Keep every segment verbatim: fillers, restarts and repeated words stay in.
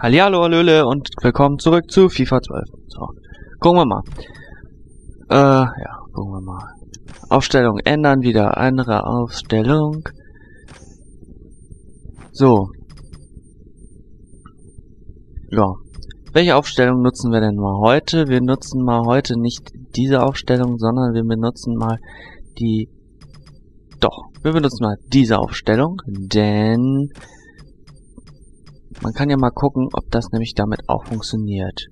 Hallihallo, Hallöle und willkommen zurück zu FIFA zwölf. So, gucken wir mal. Äh, ja, gucken wir mal. Aufstellung ändern, wieder andere Aufstellung. So. Ja. Welche Aufstellung nutzen wir denn mal heute? Wir nutzen mal heute nicht diese Aufstellung, sondern wir benutzen mal die... Doch, wir benutzen mal diese Aufstellung, denn... Man kann ja mal gucken, ob das nämlich damit auch funktioniert.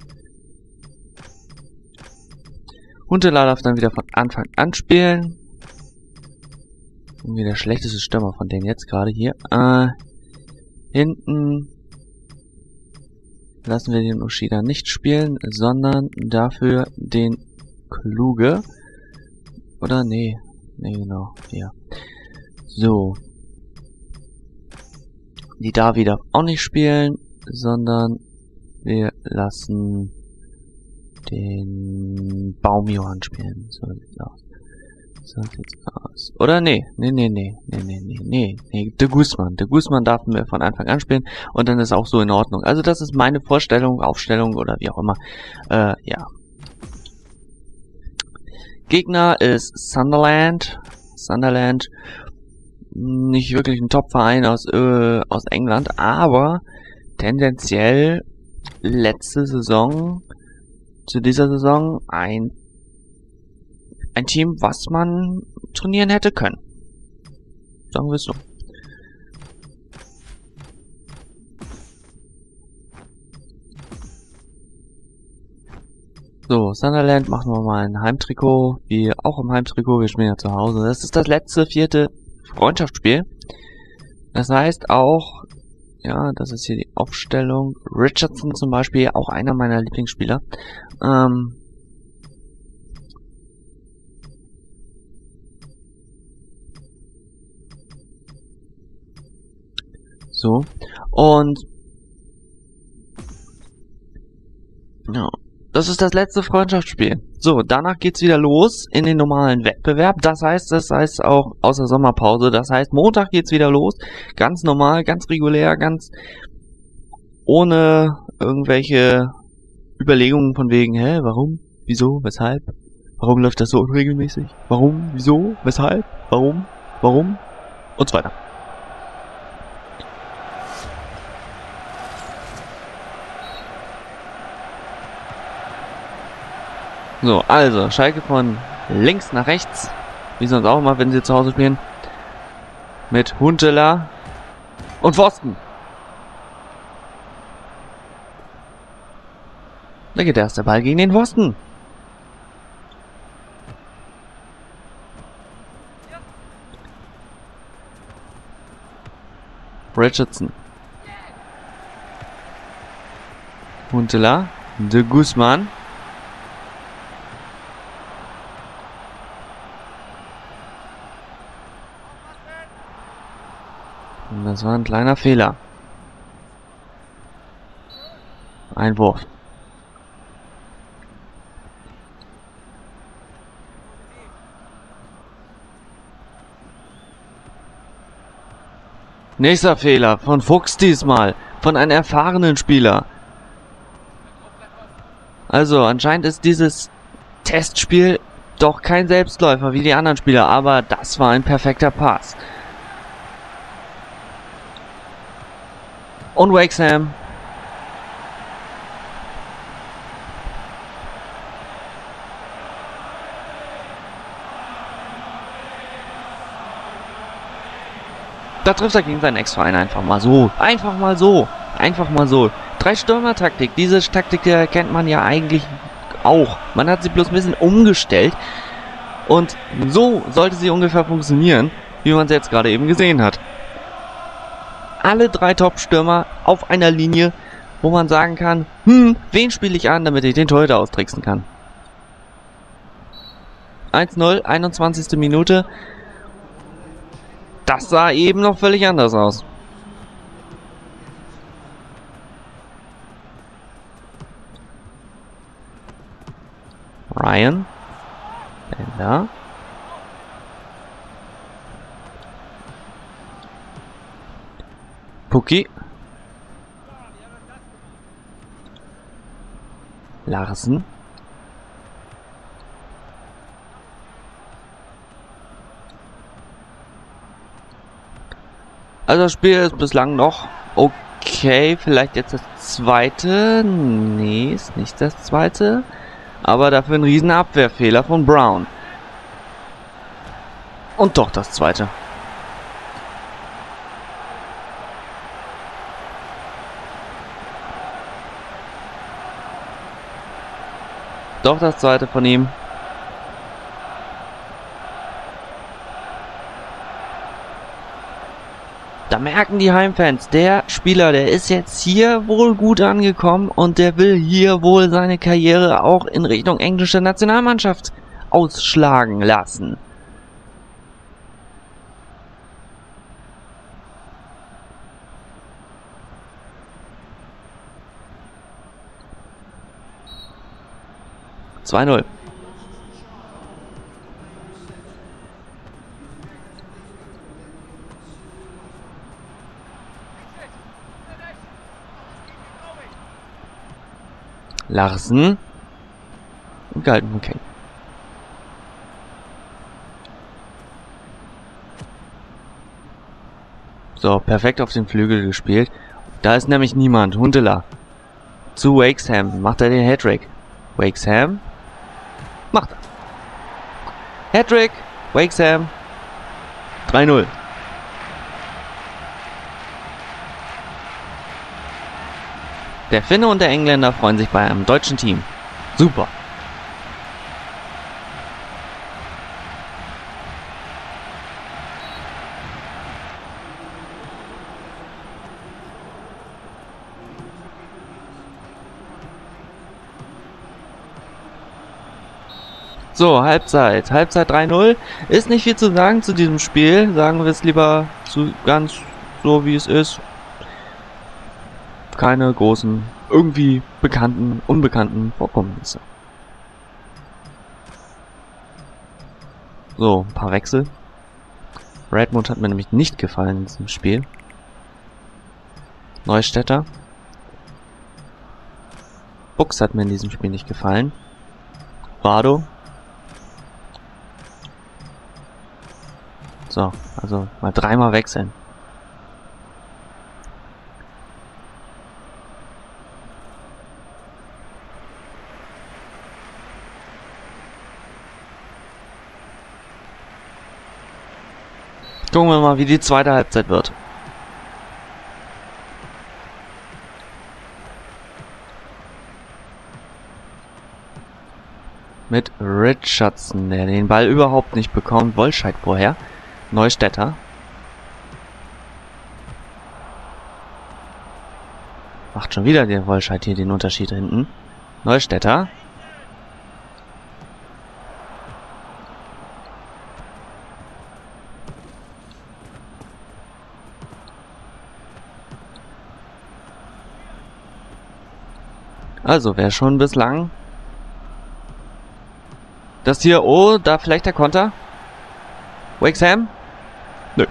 Huntelaar darf dann wieder von Anfang an spielen. Irgendwie der schlechteste Stürmer von denen jetzt gerade hier. Äh, hinten lassen wir den Ushida nicht spielen, sondern dafür den Kluge. Oder? Nee. Nee, genau. Ja. So. Die da wieder auch nicht spielen, sondern wir lassen den Baumjohann spielen. So sieht's aus. So sieht's aus. Oder nee, nee, nee, nee, nee, nee, nee, nee, nee, De Guzman. De Guzman darf wir von Anfang an spielen und dann ist auch so in Ordnung. Also das ist meine Vorstellung, Aufstellung oder wie auch immer. Äh, ja. Gegner ist Sunderland. Sunderland. Nicht wirklich ein Top-Verein aus, äh, aus England, aber tendenziell letzte Saison, zu dieser Saison, ein, ein Team, was man trainieren hätte können. Sagen wir es so. So, Sunderland machen wir mal ein Heimtrikot, wie auch im Heimtrikot, wir spielen ja zu Hause. Das ist das letzte, vierte Freundschaftsspiel. Das heißt auch, ja, das ist hier die Aufstellung. Richardson zum Beispiel, auch einer meiner Lieblingsspieler. Ähm, so. Und ja, das ist das letzte Freundschaftsspiel. So, danach geht's wieder los in den normalen Wettbewerb. Das heißt, das heißt auch außer Sommerpause. Das heißt, Montag geht's wieder los. Ganz normal, ganz regulär, ganz ohne irgendwelche Überlegungen von wegen, hä, warum, wieso, weshalb? Warum läuft das so unregelmäßig? Warum, wieso, weshalb, warum, warum? Und so weiter. So, also, Schalke von links nach rechts, wie sonst auch immer, wenn sie zu Hause spielen, mit Huntelaar und Pfosten. Da geht der erste Ball gegen den Pfosten. Richardson. Huntelaar, De Guzman. Das war ein kleiner Fehler. Einwurf. Nächster Fehler von Fuchs diesmal. Von einem erfahrenen Spieler. Also anscheinend ist dieses Testspiel doch kein Selbstläufer wie die anderen Spieler. Aber das war ein perfekter Pass. Und Wakesham. Da trifft er gegen seinen Ex-Verein einfach mal so. Einfach mal so. Einfach mal so. Drei Stürmer-Taktik. Diese Taktik kennt man ja eigentlich auch. Man hat sie bloß ein bisschen umgestellt. Und so sollte sie ungefähr funktionieren, wie man es jetzt gerade eben gesehen hat. Alle drei Top-Stürmer auf einer Linie, wo man sagen kann, hm, wen spiele ich an, damit ich den Torhüter austricksen kann. eins null, einundzwanzigste Minute. Das sah eben noch völlig anders aus. Ryan. Bender. Puki. Larsen. Also das Spiel ist bislang noch okay. Vielleicht jetzt das zweite. Nee, ist nicht das zweite. Aber dafür ein riesen Abwehrfehler von Brown. Und doch das zweite. Doch das zweite von ihm. Da merken die Heimfans, der Spieler, der ist jetzt hier wohl gut angekommen und der will hier wohl seine Karriere auch in Richtung englische Nationalmannschaft ausschlagen lassen. zwei null. Larsen. Und gehalten, okay. So, perfekt auf den Flügel gespielt. Da ist nämlich niemand. Huntelaar. Zu Wakesham. Macht er den Hattrick. Wakesham. Macht er. Hattrick. Wakesham. drei null. Der Finne und der Engländer freuen sich bei einem deutschen Team. Super. So, Halbzeit. Halbzeit drei null. Ist nicht viel zu sagen zu diesem Spiel. Sagen wir es lieber zu ganz so, wie es ist. Keine großen, irgendwie bekannten, unbekannten Vorkommnisse. So, ein paar Wechsel. Redmond hat mir nämlich nicht gefallen in diesem Spiel. Neustädter. Buchs hat mir in diesem Spiel nicht gefallen. Bardo. So, also mal dreimal wechseln. Gucken wir mal, wie die zweite Halbzeit wird. Mit Richardson, der den Ball überhaupt nicht bekommt. Wollscheid vorher. Neustädter. Macht schon wieder der Wollscheid hier den Unterschied hinten. Neustädter. Also, wer schon bislang das hier, oh, da vielleicht der Konter? Wakesham? Nö.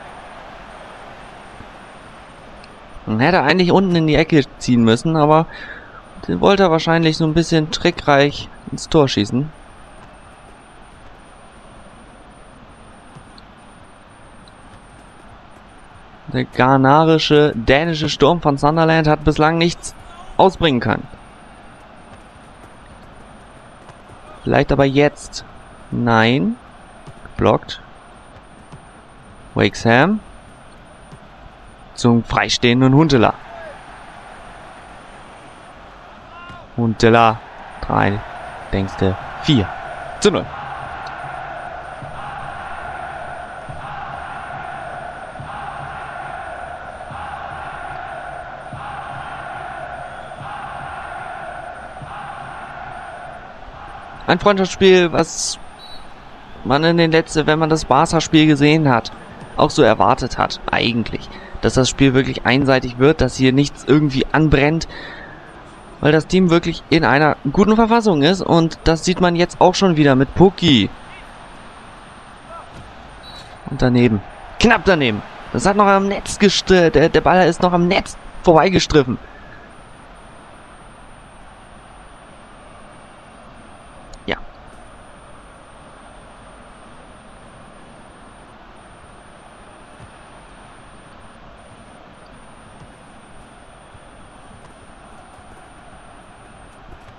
Man hätte eigentlich unten in die Ecke ziehen müssen, aber den wollte er wahrscheinlich so ein bisschen trickreich ins Tor schießen. Der ghanarische, dänische Sturm von Sunderland hat bislang nichts ausbringen können. Vielleicht aber jetzt. Nein. Geblockt. Wakesham. Zum freistehenden Huntelaar. Huntelaar. Drei. Denkste. Vier. Zu null. Ein Freundschaftsspiel, was man in den letzten, wenn man das Barca-Spiel gesehen hat, auch so erwartet hat, eigentlich. Dass das Spiel wirklich einseitig wird, dass hier nichts irgendwie anbrennt, weil das Team wirklich in einer guten Verfassung ist und das sieht man jetzt auch schon wieder mit Pukki. Und daneben. Knapp daneben. Das hat noch am Netz gestriffen, der, der Ball ist noch am Netz vorbeigestriffen.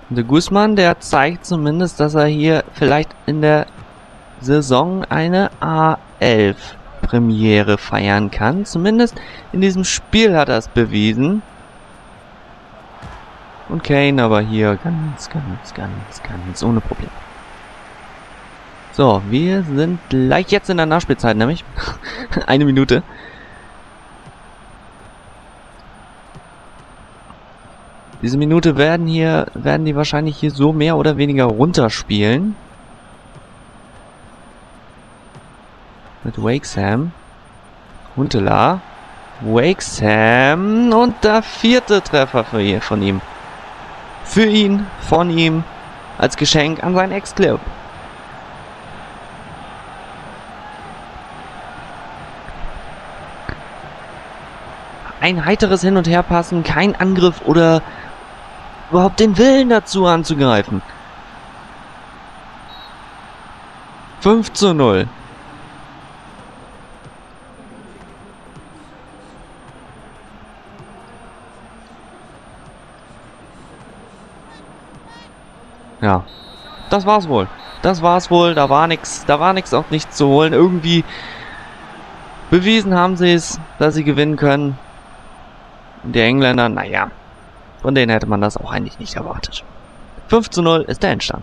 Der Guzman, der zeigt zumindest, dass er hier vielleicht in der Saison eine A elf Premiere feiern kann. Zumindest in diesem Spiel hat er es bewiesen. Und Kane aber hier ganz, ganz, ganz, ganz ohne Probleme. So, wir sind gleich jetzt in der Nachspielzeit, nämlich eine Minute. Diese Minute werden hier, werden die wahrscheinlich hier so mehr oder weniger runterspielen. Mit Wakesham. Huntelaar. Wakesham. Und der vierte Treffer für hier, von ihm. Für ihn, von ihm, als Geschenk an seinen Ex-Club. Ein heiteres Hin- und Herpassen, kein Angriff oder überhaupt den Willen dazu anzugreifen. fünf zu null. Ja, das war's wohl. Das war's wohl. Da war nix, da war nix auch nichts zu holen. Irgendwie bewiesen haben sie es, dass sie gewinnen können. Die Engländer, naja, von denen hätte man das auch eigentlich nicht erwartet. fünf zu null ist der Endstand.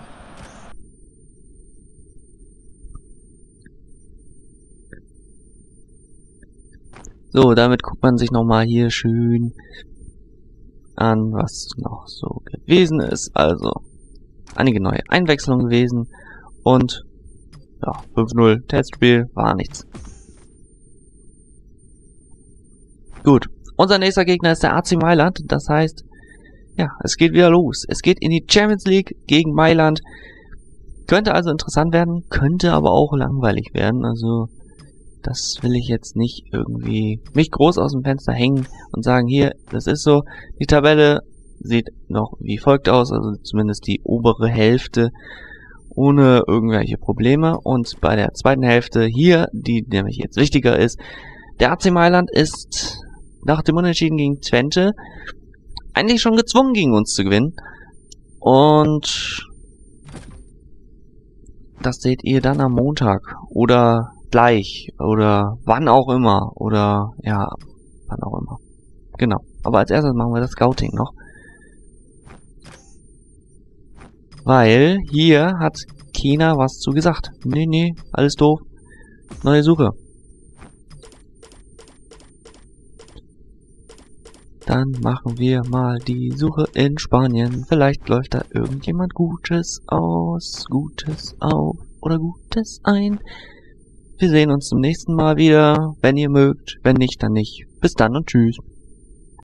So, damit guckt man sich nochmal hier schön an, was noch so gewesen ist. Also, einige neue Einwechslungen gewesen. Und, ja, fünf null Testspiel, war nichts. Gut. Unser nächster Gegner ist der A C Mailand. Das heißt, ja, es geht wieder los. Es geht in die Champions League gegen Mailand. Könnte also interessant werden, könnte aber auch langweilig werden. Also, das will ich jetzt nicht irgendwie mich groß aus dem Fenster hängen und sagen, hier, das ist so. Die Tabelle sieht noch wie folgt aus, also zumindest die obere Hälfte ohne irgendwelche Probleme. Und bei der zweiten Hälfte hier, die nämlich jetzt wichtiger ist, der A C Mailand ist nach dem Unentschieden gegen Twente eigentlich schon gezwungen, gegen uns zu gewinnen. Und das seht ihr dann am Montag oder gleich oder wann auch immer oder ja, wann auch immer. Genau. Aber als erstes machen wir das Scouting noch. Weil hier hat keiner was zu gesagt. Nee, nee, alles doof. Neue Suche. Dann machen wir mal die Suche in Spanien. Vielleicht läuft da irgendjemand Gutes aus, Gutes auf oder Gutes ein. Wir sehen uns zum nächsten Mal wieder, wenn ihr mögt. Wenn nicht, dann nicht. Bis dann und tschüss.